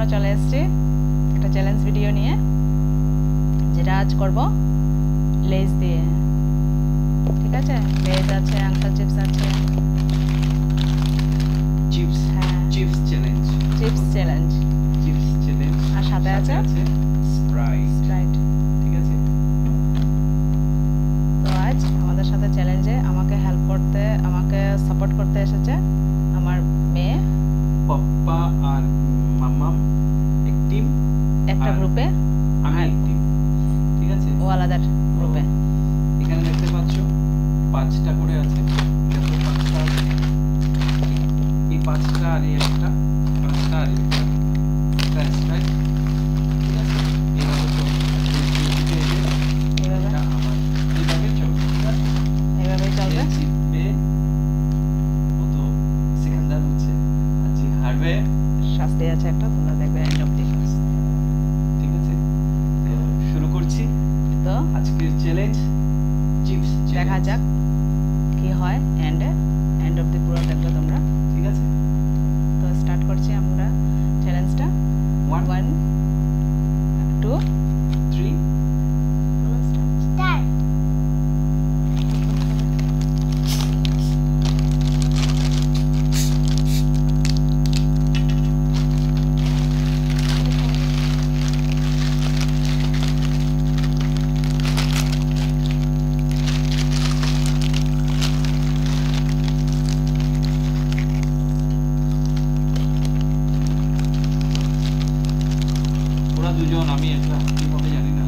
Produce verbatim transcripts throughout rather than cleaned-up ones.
আমরা চলে এসেছি একটা চ্যালেঞ্জ ভিডিও নিয়ে, যেটা আজ করব লেজ দিয়ে। ঠিক আছে, লেজ আছে, আঙ্কেল চিপস আছে, চিপস, হ্যাঁ chips challenge, chips challenge, chips challenge, আর সাথে আছে আছে স্প্রাইট। স্প্রাইট। ঠিক আছে, তো আজ আমাদের সাথে চ্যালেঞ্জে আমাকে হেল্প করতে, আমাকে সাপোর্ট করতে এসেছে আমার মেয়ে। পাপ্পা আর মাম্মাম এক টিম, একটা গ্রুপে, আমি এক টিম। ঠিক আছে, ও আলাদা গ্রুপে। এখানে দেখতে পাচ্ছো পাঁচটা করে আছে, দেখো পাঁচটা আছে, এই পাঁচটা আর এই একটা, পাঁচটা আর একটা, এটা স্প্রাইট। ঠিক আছে, এইভাবে চল, এইভাবে আমার এইভাবে চলবে, এইভাবেই চলবে। জিতবে ও তো সিকান্দার হচ্ছে, আর যে হারবে শাস্তি আছে একটা, তোমরা দেখবে এন্ড অফ দি ফার্স্ট। ঠিক আছে, তো শুরু করছি তো আজকের চ্যালেঞ্জ চিপস। দেখা যাক কি হয় এন্ডে, এন্ড অফ দি পুরো দেখবে তোমরা। ঠিক আছে, তো স্টার্ট করছি আমরা চ্যালেঞ্জটা। One one two three start. ওরা দুজন, আমি একটা, কিভাবে জানি না।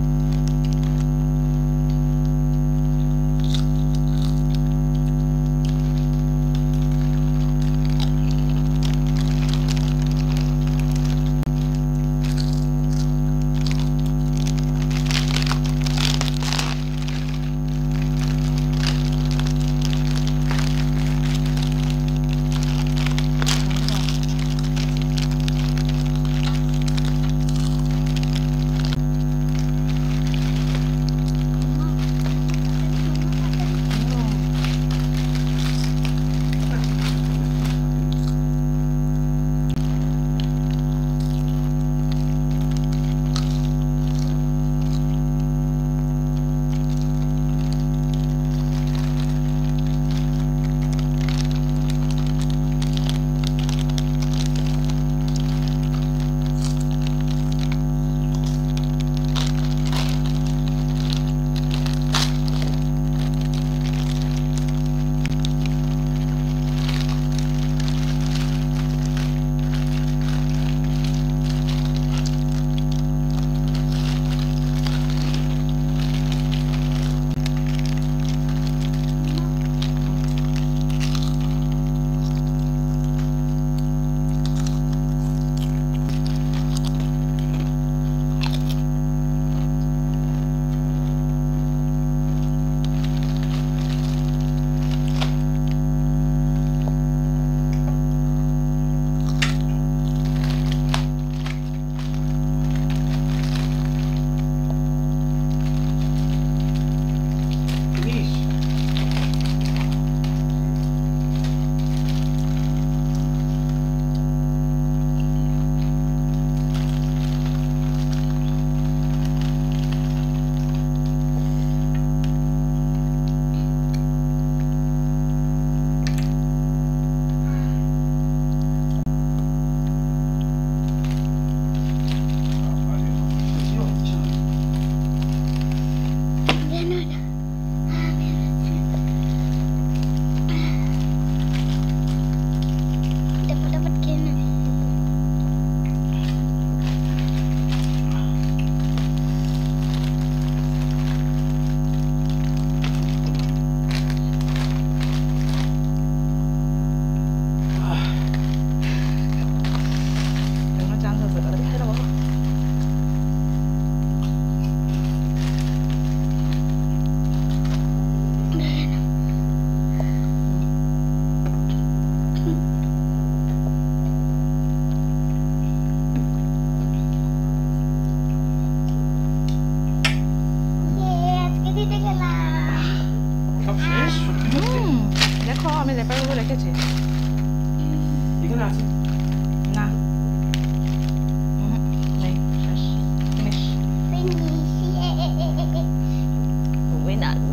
দেখো আমি রেপারগুলো রেখেছি এখানে আছে না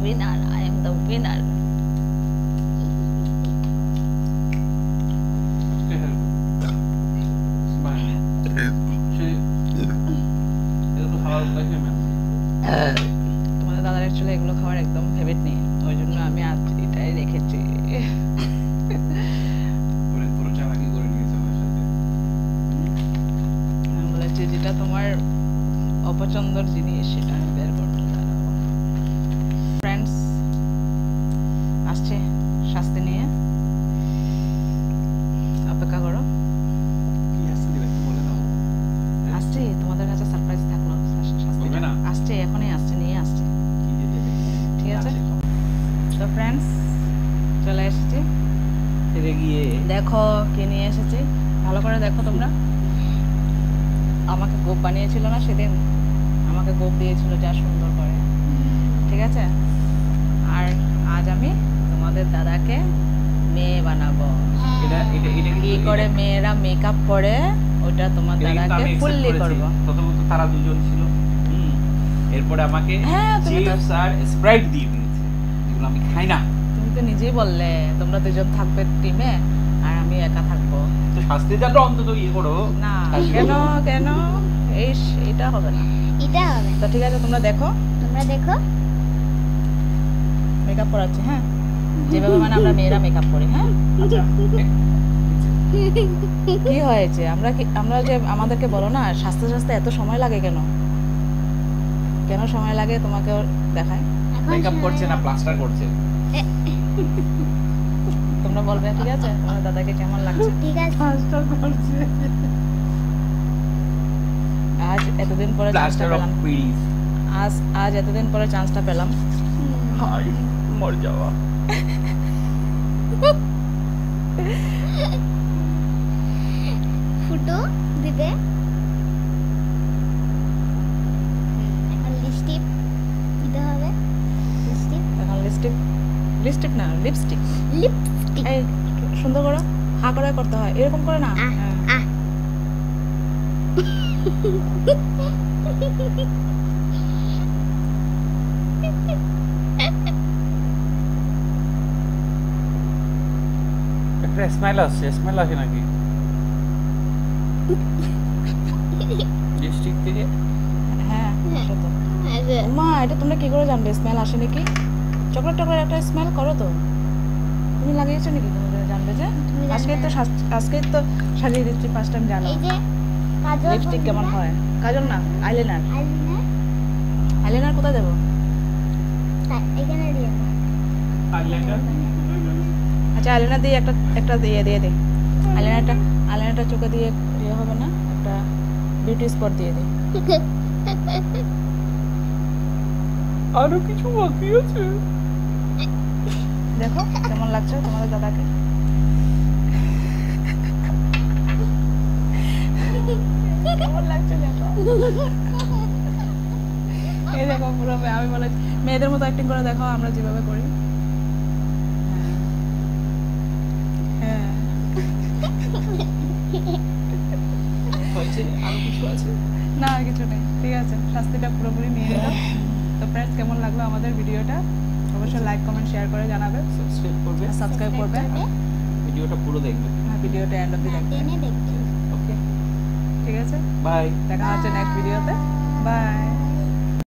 winner. I am the winner. Stay here. Smile. She. এটা তো হালাল দেখে ম্যাম। তোমাদের দাদার অ্যাকচুয়ালি এগুলো খাওয়ার একদম ফেভারিট নেই, ওই জন্য আমি আজ এটাই রেখেছি। পুরো পুরো চালাকি করে নিয়েছে আমার সাথে। আমি বলেছি যেটা তোমার অপছন্দের জিনিস সেটা বের করতে দাঁড়াও। ফ্রেন্ডস আসছে শাস্তি নিয়ে, অপেক্ষা করো। কি আসছে দিবে একটু বলে দাও। আসছে, তোমাদের কাছে সারপ্রাইজ থাকলো। শাস্তি বলবে না? আসছে, এখনই আসছে, নিয়ে আসছে। কি দিয়ে দেবে? ঠিক আছে। আচ্ছা, তো ফ্রেন্ডস চলে এসেছি, ফিরে গিয়ে দেখো কে নিয়ে এসেছি, ভালো করে দেখো তোমরা। আমাকে গোপ বানিয়েছিল না সেদিন, আমাকে গোপ দিয়েছিল যা সুন্দর করে, ঠিক আছে। আর আজ আমি তোমাদের দাদাকে মেয়ে বানাবো। এটা এটা এটা কি করে মেয়েরা মেকআপ করে ওটা তোমার দাদাকে ফুললি করব। প্রথমত তারা দুজন ছিল, হুম, এরপরে আমাকে হ্যাঁ, তুমি তো- চিপস আর স্প্রাইট দিয়ে দিয়েছে, এগুলো আমি খাই না। তুমি তো নিজেই বললে তোমরা দুজন থাকবে টিমে আর আমি একা থাকবো। তো শাস্তিটা অন্তত ইয়ে করো না শাস্তি কেন করো। কেন এই এটা হবে না। এটা হবে। তো ঠিক আছে, তোমরা দেখো তোমরা দেখো। মেকআপ করাচ্ছি, হ্যাঁ, যেভাবে মানে আমরা মেয়েরা মেকআপ করি। হ্যাঁ, আচ্ছা কি হয়েছে, আমরা কি আমরা যে আমাদেরকে বলো না সাজতে সাজতে এত সময় লাগে কেন, কেন সময় লাগে তোমাকে দেখায়। এখন মেকআপ সময় করছে না প্লাস্টার করছে। তোমরা বলবে, ঠিক আছে, তোমার দাদাকে কেমন লাগছে। ঠিক আছে। প্লাস্টার করছে। আজ এতদিন পরে চান্সটা প্লাস্টার অফ পেলাম, প্যারিস। আজ আজ এতদিন পরে চান্সটা পেলাম। হাই মর যাওয়া। ফুটো দিবে। এখন লিপস্টিক দিতে হবে। লিপস্টিক এখন লিপস্টিক, লিপস্টিক না লিপস্টিক। লিপস্টিক এই সুন্দর করো, হা করে করতে হয়, এরকম করে না। আহ হ্যাঁ। আহ একটা স্মাইল আসছে, স্মাইল আসে নাকি লিপস্টিক থেকে? হ্যাঁ আসে তো। আচ্ছা, মা এটা তোমরা কি করে জানবে স্মেল আসে নাকি? চকলেট টকলেট একটা স্মেল করো তো, তুমি লাগিয়েছো নাকি? তোমরা জানবে যে তুমি জানবে আজকে তো না। সাজ- আজকে তো সাজিয়ে দিচ্ছি ফার্স্ট টাইম, জানো এই যে কাজল লিপস্টিক কেমন হয়। কাজল না, আইলাইনার। আইলাইনার আইলাইনার কোথায় দেবো? এখানে দিয়ে দাও। আইলাইনার আচ্ছা আইলাইনার দিয়ে একটা একটা দিয়ে দিয়ে দে। আইলাইনারটা আইলাইনারটা চোখে দিয়ে ইয়ে হবে না, একটা বিউটি স্পট দিয়ে দে। আরো কিছু বাকি আছে। দেখো কেমন লাগছে তোমাদের দাদাকে। কেমন লাগছে দেখো। এই দেখো পুরো মে- আমি বলে মেয়েদের মতো অ্যাক্টিং করে দেখো, আমরা যেভাবে করি। হ্যাঁ হয়েছে, আরো কিছু আছে। না আর কিছু নেই, ঠিক আছে, শাস্তিটা পুরোপুরি নিয়ে নিলাম। তো ফ্রেন্ডস কেমন লাগলো আমাদের ভিডিওটা অবশ্যই লাইক কমেন্ট শেয়ার করে জানাবে, সাবস্ক্রাইব করবে, সাবস্ক্রাইব করবে, ভিডিওটা পুরো দেখবে। আর ভিডিওটা এন্ড অবধি না, দেখবে। টেনে দেখবে। ওকে ঠিক আছে, বাই। দেখা হচ্ছে নেক্সট ভিডিওতে। বাই।